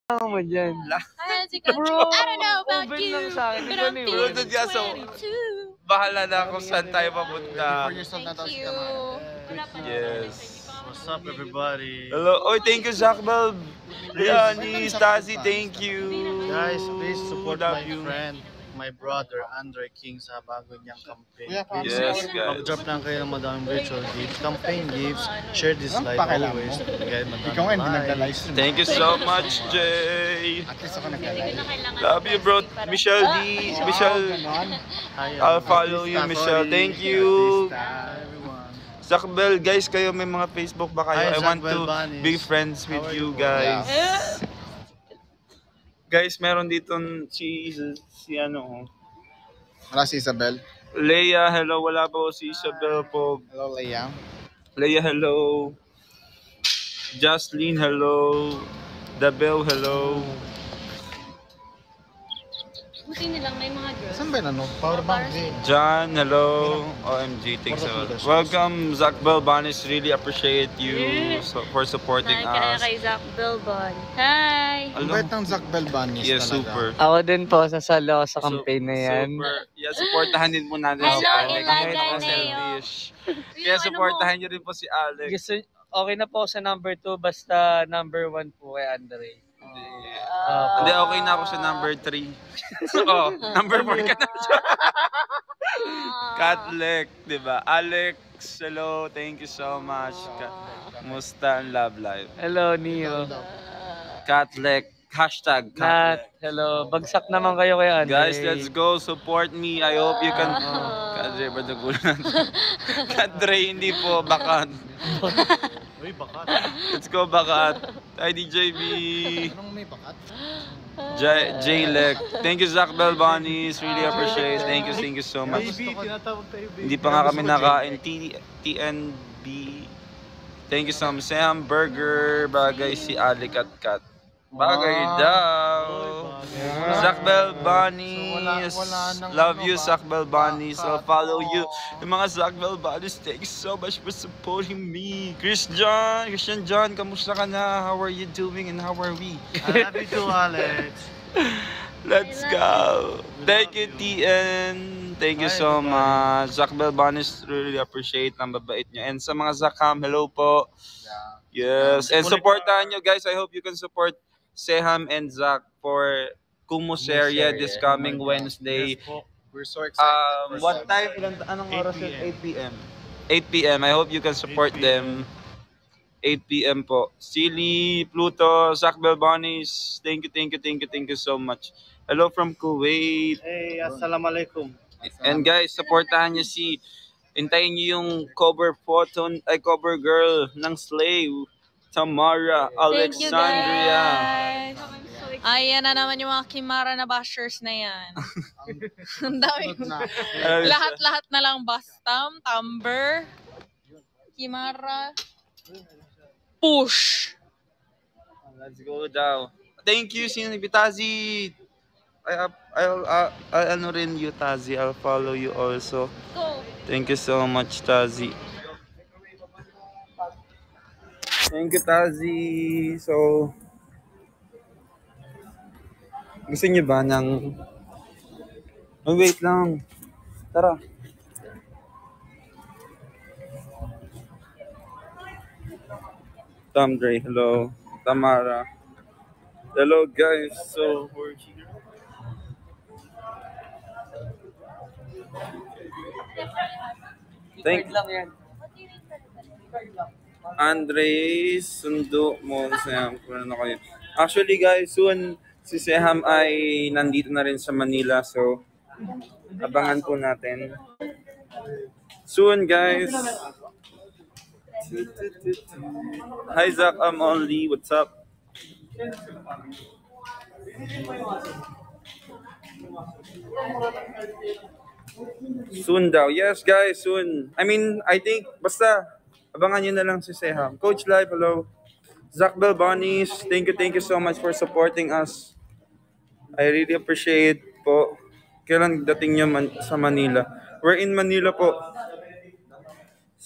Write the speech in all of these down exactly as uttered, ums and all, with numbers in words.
mo dyan? Bro, I don't know about open you, lang sa akin. but Ikaw I'm na yun. feeling Bro, dyan, so, twenty-two. bahala na kung saan tayo papunta. Thank you. Yes. What's up, everybody? Hello. Oy, thank you, Zachbel. Leonie, Stasi, thank you. Guys, please support Love my you. friend, my brother, Andre King sa bago niyang campaign. Please, Yes, guys. mag-drop lang kayo ng madaming virtual gifts, campaign gifts, share this live pakailan mo? always. Bigay madaming Ikaw nga, hindi likes. nagla-livestream. Thank you so much, Jay. At least ako nagla-live. Love you, bro. Michelle D. Michelle, Hi, I'll everyone. follow you, Michelle. Thank you. Hi, everyone. Zachbel, guys, kayo may mga Facebook ba kayo? I Hi, want to Zachbel Banis. be friends with How are you you, guys. Eh, Guys, meron dito si, si ano, Wala si Isabel. Leia, hello. Wala pa po si Isabel po. Hello, Leia. Leia, hello. Jocelyn, hello. Dabel, hello. Buti nilang may mga girls. Saan ba yun, ano? Powerbank din. John, hello. O M G, thanks a lot. Welcome, Zachbel Banis. Really appreciate you so, for supporting Hi, kaya us. kay Zach Bilbon. Hi! Ang bait ng Zachbel Banis Yeah, talaga. super. Ako din po, sasalo ako sa campaign na yan. Super. Yeah, supportahan din po natin si Hello, Alex. Ilaga Kahit ako Neo. selfish. Kaya Yung ano supportahan mo? niyo rin po si Alex. Gusto, okay na po sa number two, basta number one po kay Andre. Ah. Hindi, okay na ako sa number three. oh, number four ka na siya. Catholic, di ba? Alex, hello. Thank you so much. Ka- Musta ang love life? Hello, Neo. Catholic. Hashtag Nat, Catholic. hello. Bagsak naman kayo kay Andre. Guys, let's go. Support me. I hope you can... Kadre, ba nagulan? Kadre, hindi po. Bakat. Uy, bakat. Let's go, Bakat. Hi, D J B. Anong may bakat? J- J-Lec. Thank you, Zachbel Banis. Really appreciate. Thank you, thank you so much. Baby, tinatawag tayo, baby. Hindi pa nga kami nakain. T- TNB. Thank you so much. Sam Burger. Bagay si Ali Kat Kat. Bagay daw. Zachbel Banis. Love you, Zachbel Banis. I'll follow you. Yung mga Zachbel Banis, thank you so much for supporting me. Chris John. Christian John, kamusta ka na? How are you doing and how are we? I love you too, Alex. Let's go. Thank you, T N. Thank you so much. Zachbel Banis, really appreciate ang babait nyo. And sa mga Zacham, hello po. Yes. And supportahan nyo, guys. I hope you can support Seham and Zach for Kumuseria this coming Wednesday. Yes po. We're so excited. Um, what time? Ilan, anong oras yun? eight p m eight p m I hope you can support them. eight p m po. Silly, Pluto, Zachbel Banis. Thank you, thank you, thank you, thank you so much. Hello from Kuwait. Hey, assalamualaikum. And guys, supportahan niyo si... Hintayin niyo yung cover photo, ay cover girl ng Slave. Tamara Alexandria. Thank you, guys. Ayan na naman yung mga Kimara na bashers na yan. Ang dami. Lahat-lahat na lang. Bastam, Tumber, Kimara, Push. Let's go daw. Thank you, Sino Bitazi. I, I'll, I'll, I'll, ano rin you, Tazi. I'll follow you also. Go. Thank you so much, Tazi. Thank you, Tazi. So, gusto niyo ba ng... Oh, wait lang. Tara. Tom Dre, hello. Tamara. Hello, guys. So, we're here. Thank lang yan. Andre, sundo mo Seham. Kung ano kayo. Actually guys, soon si Seham ay nandito na rin sa Manila. So, abangan po natin. Soon guys. Hi Zach, I'm only. What's up? Soon daw. Yes guys, soon. I mean, I think, basta, abangan nyo na lang si Seham. Coach Live, hello. Zachbel Banis, thank you, thank you so much for supporting us. I really appreciate po. Kailan dating nyo man, sa Manila? We're in Manila po.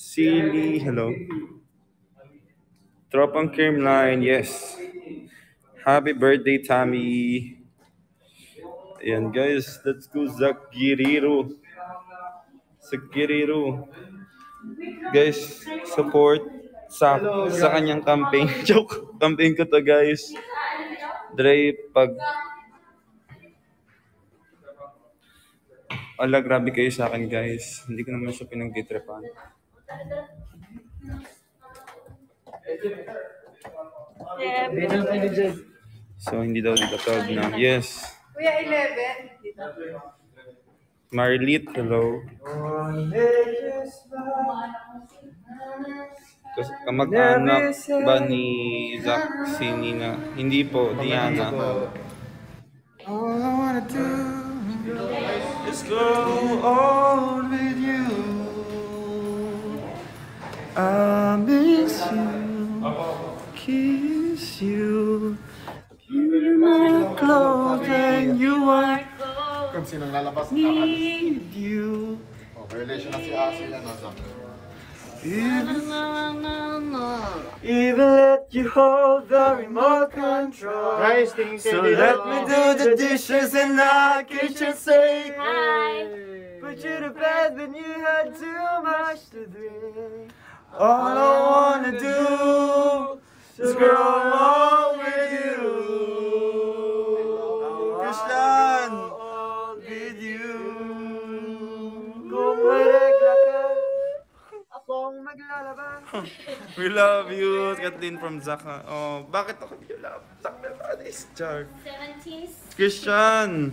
Silly, hello. Tropang Cream Line, yes. Happy birthday, Tommy. Ayan guys, let's go Zach Guerrero. Zach Guerrero. Guys, support sa sa kanyang campaign. Joke, campaign ko to guys. Dre, pag ala, grabe kayo sa akin guys. Hindi ko naman siya pinagtitrepan. So, hindi daw dito tawag na. Yes. Kuya, eleven. Marlit, hello. Kasi kamag-anak ba ni Zach si Nina? Hindi po, Diana. All I wanna do is go on with you. I miss you, kiss you. You're my clothes and you are. Kung sinong lalabas, Need you. oh, relation na si Asi yan. Even, even let you hold the remote control. Guys, tingin So kayo let dito. me do the dishes and the kitchen sink. Hi. Put you to bed when you had too much to drink. All I wanna do is grow old with you. Christian, with you. Kung maregla ka, akong maglalaba. We love you, Kathleen from Zaka. Oh, bakit ako you love? Zaka Paris, Char. seventeen. Christian.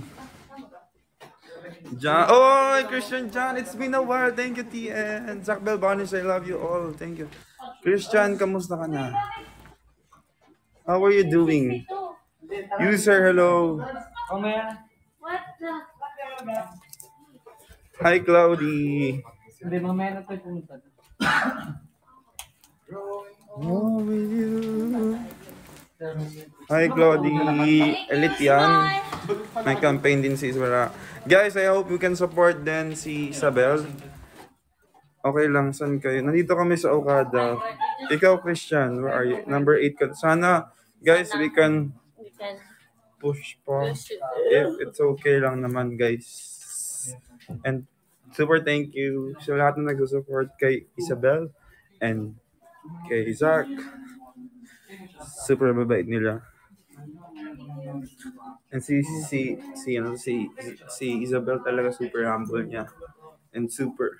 John. Oh, Christian John. It's been a while. Thank you, T N. Zach Belbonis, I love you all. Thank you. Christian, kamusta ka na? How are you doing? User, hello. What the? Hi, Cloudy. Hindi, mamaya na tayo pumunta. Oh, with you. Hi, Cloudy. Elite yan. May campaign din si Isabella. Guys, I hope you can support din si Isabel. Okay lang, saan kayo? Nandito kami sa Okada. Ikaw, Christian, where are you? Number eight ka. Sana, guys, we can We can push pa. push it. If it's okay lang naman, guys. And super thank you sa lahat na nag-support kay Isabel and kay Zach. Super mabait nila. And si si si ano si si Isabel talaga super humble niya and super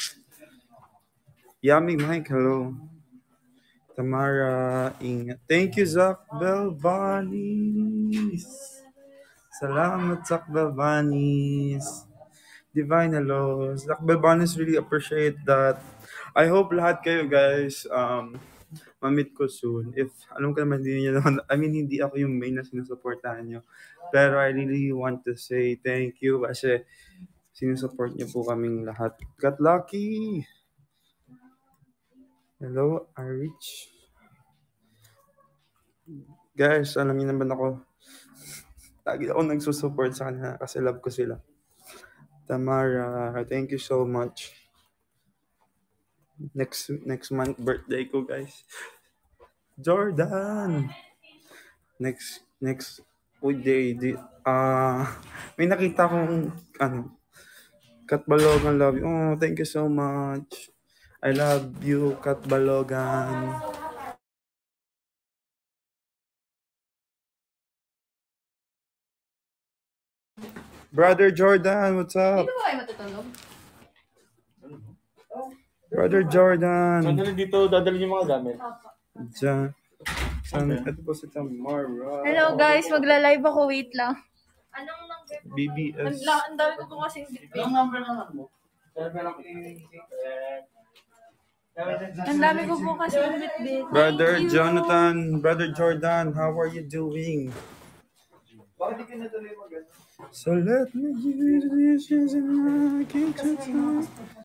yummy. Mike, hello. Tamara, ingat. Thank you, Zach Belbanis. Salamat, Zach Belbanis. Divine, hello. Zach Belbanis, really appreciate that. I hope lahat kayo, guys, um, ma-meet ko soon. If, alam ko naman, hindi niyo naman, I mean, hindi ako yung main na sinusuportahan nyo. Pero I really want to say thank you kasi sinusupport niyo po kaming lahat. Got lucky! Hello, Arich. Guys, alam niyo naman ako, lagi ako nagsusupport sa kanila kasi love ko sila. Tamara, thank you so much. Next next month, birthday ko, guys. Jordan! Next, next day, di, ah, uh, may nakita akong, ano, Kat Balogan, love you. Oh, thank you so much. I love you, Kat Balogan. Brother Jordan, what's up? Hindi ba kayo matutulog? Brother Jordan. Sandali dito, dadalhin yung mga gamit. Diyan. San, ito po si Tamara. Hello guys, magla-live ako. Wait lang. Anong number? B B Ang, S. la- ang dami ko po kasing bitbit. number na lang mo? Ang dami ko po kasing bitbit. Brother Jonathan, Brother Jordan, how are you doing? So let me use this in my kitchen.